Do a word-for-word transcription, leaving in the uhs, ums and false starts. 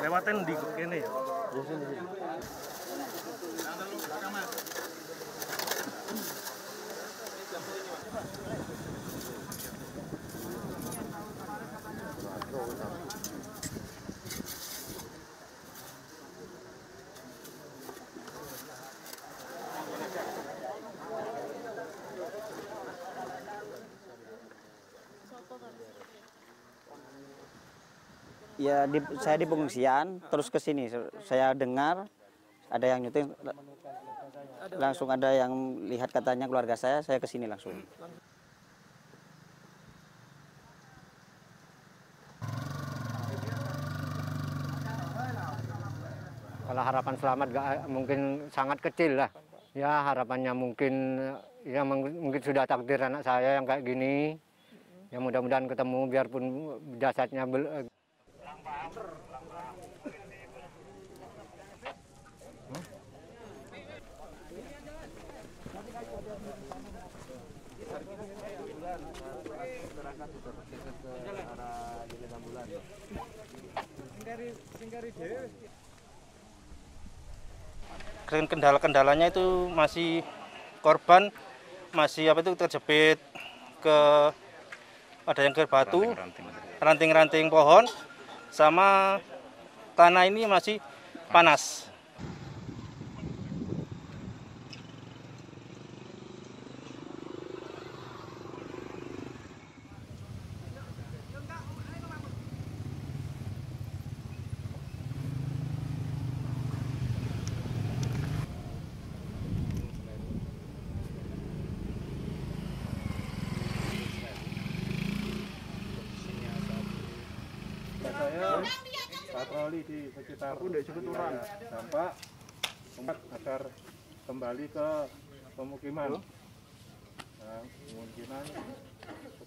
Lewatin di kene ya. Ya, di, saya di pengungsian, terus ke sini. Saya dengar ada yang nyuting, langsung ada yang lihat katanya keluarga saya, saya ke sini langsung. Kalau harapan selamat gak, mungkin sangat kecil lah. Ya harapannya mungkin, ya mungkin sudah takdir anak saya yang kayak gini. Ya mudah-mudahan ketemu biarpun jasadnya bel Kendala-kendalanya itu masih korban masih apa itu terjepit ke ada yang ke batu, ranting-ranting pohon, sama tanah ini masih panas. Saya patroli di sekitar wilayah dampak agar kembali ke pemukiman. Nah, kemungkinan